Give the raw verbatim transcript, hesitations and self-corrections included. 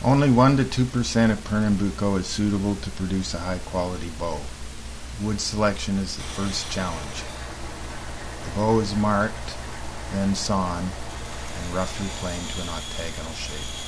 Only one to two percent of Pernambuco is suitable to produce a high-quality bow. Wood selection is the first challenge. The bow is marked, then sawn, and roughly planed to an octagonal shape.